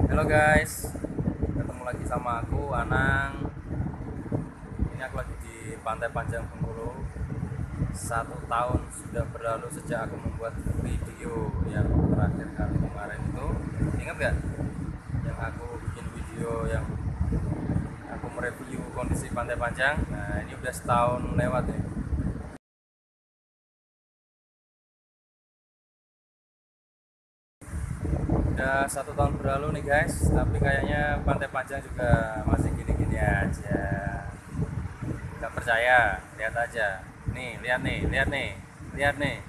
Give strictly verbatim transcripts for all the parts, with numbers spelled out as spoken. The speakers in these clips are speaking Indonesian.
Halo guys, ketemu lagi sama aku Anang. Ini aku lagi di Pantai Panjang Bengkulu. Satu tahun sudah berlalu sejak aku membuat video yang terakhir kali kemarin itu. Ingat gak? Yang aku bikin video yang aku mereview kondisi Pantai Panjang. Nah ini udah setahun lewat ya. Udah satu tahun berlalu nih guys, tapi kayaknya Pantai Panjang juga masih gini-gini aja. Gak percaya, lihat aja. Nih, lihat nih, lihat nih, lihat nih.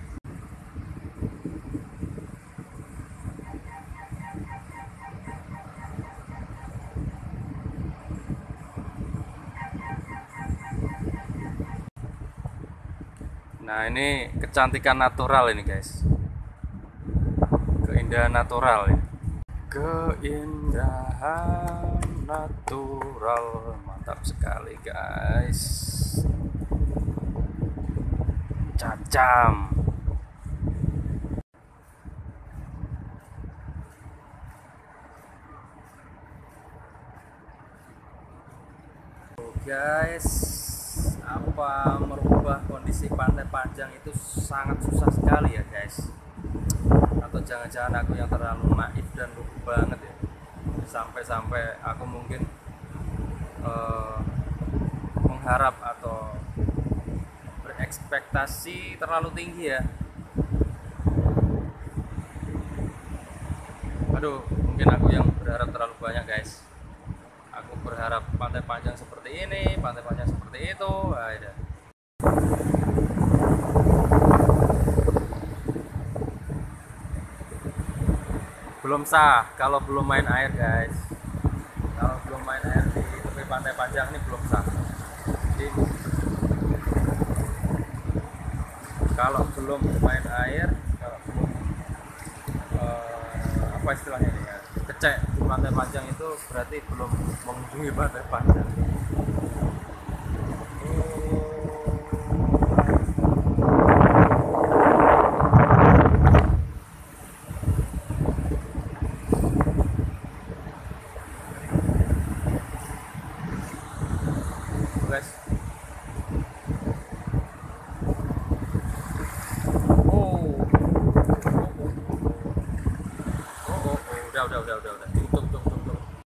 Nah ini kecantikan natural ini guys, keindahan natural ya. Keindahan natural, mantap sekali guys. Cacam. Guys, apa merubah kondisi Pantai Panjang itu sangat susah sekali ya guys. Atau jangan-jangan aku yang terlalu naif dan lugu banget ya, sampai-sampai aku mungkin uh, mengharap atau berekspektasi terlalu tinggi ya. Aduh, mungkin aku yang berharap terlalu banyak guys. Aku berharap Pantai Panjang seperti ini, Pantai Panjang seperti itu. Ada. Belum sah kalau belum main air guys. Kalau belum main air di tepi Pantai Panjang ini belum sah. Jadi kalau belum main air, kalau belum uh, apa istilahnya ini ya, kecek di Pantai Panjang itu berarti belum mengunjungi Pantai Panjang. Guys, oh, oh, oh, oh, oh, udah, udah, udah, udah,